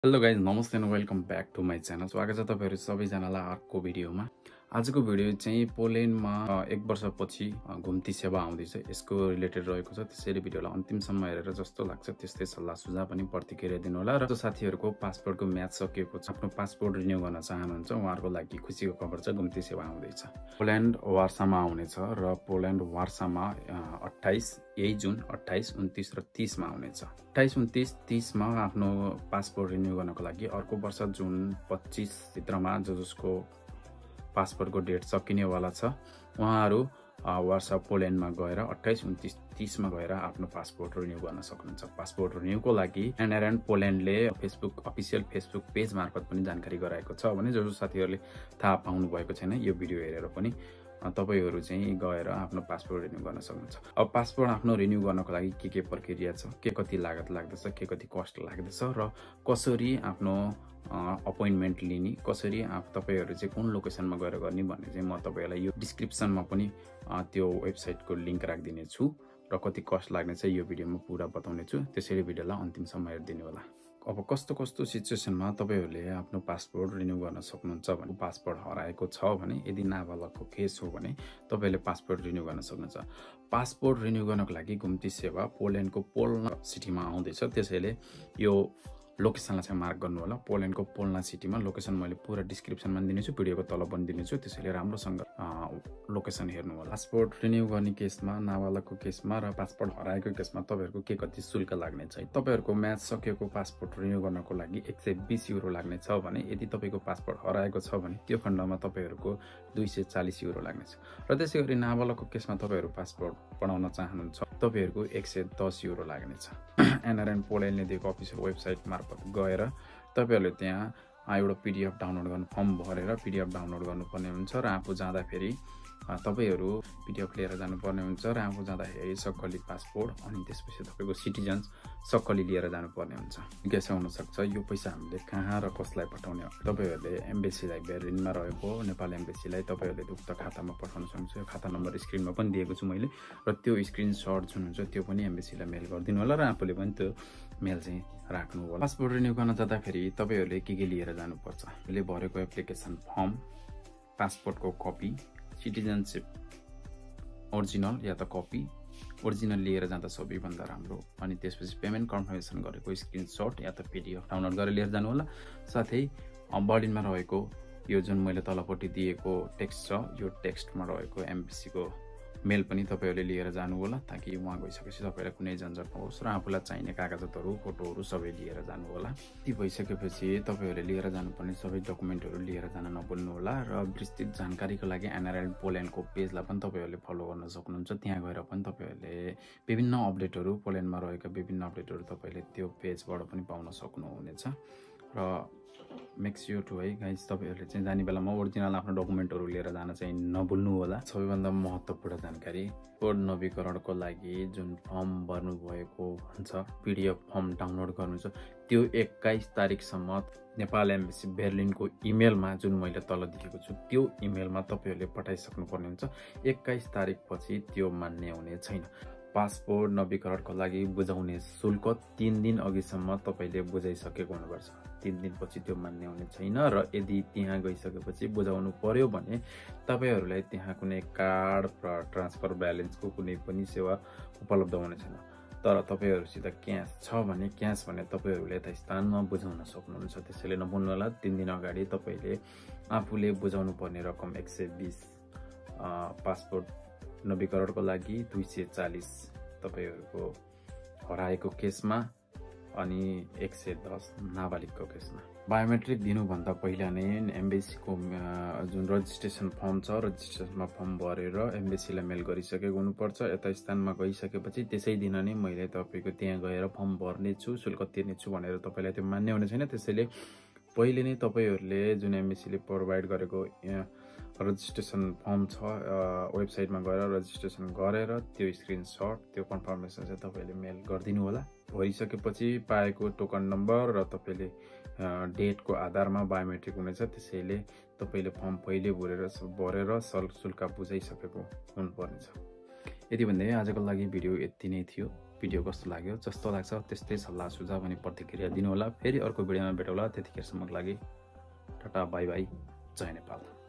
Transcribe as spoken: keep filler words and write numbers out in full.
Hello guys, नमस्ते and welcome back to my channel. स्वागत छ तपाईँहरू सबैजनालाई अर्को भिडियोमा। आजको भिडियो चाहिँ पोल्यान्डमा एक वर्षपछि घुम्ती सेवा आउँदैछ, यसको रिलेटेड रहेको छ। त्यसैले भिडियोलाई अन्तिमसम्म हेरेर जस्तो लाग्छ त्यस्तै सल्लाह सुझाव पनि प्रतिक्रिया दिनु होला। र जो साथीहरूको पासपोर्टको म्याच सकिएको छ, आफ्नो पासपोर्ट रिन्यू गर्न चाहनुहुन्छ, उहाँहरूको लागि खुसीको खबर छ, घुम्ती सेवा आउँदैछ। पोल्यान्ड वार्सामा आउनेछ र पोल्यान्ड वार्सामा अट्ठाइस यही जुन अट्ठाइस उन्तिस र तीसमा आउनेछ। अट्ठाइस उन्तिस तीसमा आफ्नो पासपोर्ट रिन्यू गर्नको लागि अर्को वर्ष जुन पच्चिस भित्रमा जो जसको पासपोर्टको डेट सकिनेवाला छ, उहाँहरू वार्सा पोल्यान्डमा गएर अट्ठाइस उन्तिस तीसमा गएर आफ्नो पासपोर्ट रिन्यू गर्न सक्नुहुन्छ। पासपोर्ट रिन्यूको लागि एनआरएन पोल्यान्डले फेसबुक अफिसियल फेसबुक पेज मार्फत पनि जानकारी गराएको छ भने जो जो साथीहरूले थाहा पाउनु भएको छैन, यो भिडियो हेरेर पनि तपाईहरू चाहिँ गएर आफ्नो पासपोर्ट रिन्यू गर्न सक्नुहुन्छ। अब पासपोर्ट आफ्नो रिन्यू गर्नको लागि के के प्रक्रिया छ, के कति लागत लाग्दछ, के कति कस्ट लाग्दछ र कसरी आफ्नो अपोइन्टमेन्ट लिने, कसरी तपाईहरू चाहिँ कुन लोकेसनमा गएर गर्ने भन्ने चाहिँ म तपाईँहरूलाई यो डिस्क्रिप्सनमा पनि त्यो वेबसाइटको लिङ्क राखिदिने छु र कति कस्ट लाग्ने चाहिँ यो भिडियोमा पुरा बताउने छु। त्यसैले भिडियोलाई अन्तिमसम्म हेरिदिनु होला। अब कस्तो कस्तो सिचुएसनमा तपाईँहरूले आफ्नो पासपोर्ट रिन्यू गर्न सक्नुहुन्छ भने, पासपोर्ट हराएको छ भने, यदि नाबालकको केस हो भने तपाईँहरूले पासपोर्ट रिन्यू गर्न सक्नुहुन्छ। पासपोर्ट रिन्यू गर्नको लागि घुम्ती सेवा पोल्यान्डको पोल्ना सिटीमा आउँदैछ। त्यसैले यो लोकेसनलाई चाहिँ मार्क गर्नु होला। पोल्यान्डको पोल्ना सिटीमा लोकेसन मैले पुरा डिस्क्रिप्सनमा दिनेछु, भिडियोको तल पनि दिनेछु। त्यसैले राम्रोसँग लोकेसन हेर्नु होला। पासपोर्ट रिन्यू गर्ने केसमा, नाबालकको केसमा र पासपोर्ट हराएको केसमा तपाईँहरूको के कति शुल्क लाग्ने छ। तपाईँहरूको म्याच सकेको पासपोर्ट रिन्यू गर्नको लागि एक सय बिस युरो लाग्ने छ भने, यदि तपाईँको पासपोर्ट हराएको छ भने त्यो खण्डमा तपाईँहरूको दुई सय चालिस युरो लाग्नेछ। र त्यसै गरी नाबालकको केसमा तपाईँहरू पासपोर्ट बनाउन चाहनुहुन्छ, तपाईँहरूको एक सय दस युरो लाग्नेछ। एनआरएन पोल्यान्डले दिएको अफिसियल वेबसाइट मार्फत गएर तपाईँहरूले त्यहाँ एउटा पिडिएफ डाउनलोड गर्नु, फर्म भरेर पिडिएफ डाउनलोड गर्नुपर्ने हुन्छ र आफू जाँदाखेरि तपाईँहरू पिडिएफ लिएर जानुपर्ने हुन्छ र आफू जाँदाखेरि सक्कली पासपोर्ट अनि त्यसपछि तपाईँको सिटिजन्स सक्कली लिएर जानुपर्ने हुन्छ। जिज्ञासा हुनसक्छ यो पैसा हामीले कहाँ र कसलाई पठाउने हो। तपाईँहरूले एम्बेसीलाई, बेर्लिनमा रहेको नेपाल एम्बेसीलाई तपाईँहरूले उक्त खातामा पठाउन सक्नुहुन्छ। यो खाता नम्बर स्क्रिनमा पनि दिएको छु मैले, र त्यो स्क्रिनसट जुन हुन्छ त्यो पनि एम्बेसीलाई मेल गरिदिनु होला र आफूले पनि त्यो मेल चाहिँ राख्नु होला। पासपोर्ट रिन्यू गर्न जाँदाखेरि तपाईँहरूले के के लिएर जानुपर्छ, अहिले भरेको एप्लिकेसन फर्म, पासपोर्टको कपी, सिटिजनसिप ओरिजिनल या त कपी, ओरिजिनल लिएर जाँदा सबैभन्दा राम्रो। अनि त्यसपछि पेमेन्ट कन्फर्मेसन गरेको स्क्रिनसट या त पिडिएफ डाउनलोड गरेर लिएर जानु होला। साथै बर्लिनमा रहेको यो जुन मैले तलपट्टि दिएको टेक्स्ट छ, यो टेक्स्टमा रहेको एम्बेसीको मेल पनि तपाईँहरूले लिएर जानु होला, ताकि उहाँ गइसकेपछि तपाईँलाई कुनै झन्झट नहोस् र आफूलाई चाहिने कागजातहरू, फोटोहरू सबै लिएर जानु होला। ती भइसकेपछि तपाईँहरूले लिएर जानुपर्ने सबै डकुमेन्टहरू लिएर जान नभुल्नु होला। र विस्तृत जानकारीको लागि एनआरएन पोल्यान्डको पेजलाई पनि तपाईँहरूले फलो गर्न सक्नुहुन्छ। त्यहाँ गएर पनि तपाईँहरूले विभिन्न अपडेटहरू, पोल्यान्डमा रहेका विभिन्न अपडेटहरू तपाईँले त्यो पेजबाट पनि पाउन सक्नुहुनेछ। र मेक स्योर टु है गाइज, तपाईँहरूले चाहिँ जाने बेलामा ओरिजिनल आफ्नो डकुमेन्टहरू लिएर जान चाहिँ नभुल्नु होला। सबैभन्दा महत्त्वपूर्ण जानकारी, कोड नवीकरणको लागि जुन फर्म भर्नुभएको हुन्छ, पिडिएफ फर्म डाउनलोड गर्नुहुन्छ, त्यो एक्काइस तारिकसम्म नेपाल एम्बेसी बेर्लिनको इमेलमा जुन मैले तल दिएको छु त्यो इमेलमा तपाईँहरूले पठाइसक्नुपर्ने हुन्छ। एक्काइस तारिकपछि त्यो मान्य हुने छैन। पासपोर्ट नवीकरणको लागि बुझाउने शुल्क तीन दिन अघिसम्म तपाईँले बुझाइसकेको हुनुपर्छ। तीन दिनपछि त्यो मान्य हुने छैन। र यदि त्यहाँ गइसकेपछि बुझाउनु पर्यो भने तपाईँहरूलाई त्यहाँ कुनै कार्ड र ट्रान्सफर ब्यालेन्सको कुनै पनि सेवा उपलब्ध हुने छैन। तर तपाईँहरूसित क्यास छ भने, क्यास भने तपाईँहरूले यता स्थानमा बुझाउन सक्नुहुन्छ। त्यसैले नभुल्नु होला, तिन दिन अगाडि तपाईँले आफूले बुझाउनु पर्ने रकम एक सय बिस, पासपोर्ट नवीकरणको लागि दुई सय चालिस तपाईँहरूको हराएको केसमा, अनि एक सय दस नाबालिगको केसमा। बायोमेट्रिक दिनुभन्दा पहिला नै एम्बेसीको जुन रजिस्ट्रेसन फर्म छ, रजिस्ट्रेसनमा फर्म भरेर एम्बेसीलाई मेल गरिसकेको हुनुपर्छ। यता स्थानमा गइसकेपछि त्यसै दिन नै मैले तपाईँको त्यहाँ गएर फर्म भर्नेछु, शुल्क तिर्नेछु भनेर तपाईँलाई त्यो मान्य हुने छैन। त्यसैले पहिले नै तपाईँहरूले जुन एम्बेसीले प्रोभाइड गरेको रजिस्ट्रेसन फर्म छ, वेबसाइटमा गएर रजिस्ट्रेसन गरेर त्यो स्क्रिनसट, त्यो कन्फर्मेसन चाहिँ तपाईँले मेल गरिदिनु होला। भइसकेपछि पाएको टोकन नम्बर र तपाईँले डेटको आधारमा बायोमेट्रिक हुनेछ। त्यसैले तपाईँले फर्म पहिले भरेर भरेर शुल्क बुझाइसकेको हुनुपर्नेछ। यति भन्दै आजको लागि भिडियो यति नै थियो। भिडियो कस्तो लाग्यो, जस्तो लाग्छ त्यस्तै सल्लाह सुझाव अनि प्रतिक्रिया दिनुहोला। फेरि अर्को भिडियोमा भेटौँला। त्यतिखेरसम्मको लागि टाटा बाई बाई, जय नेपाल।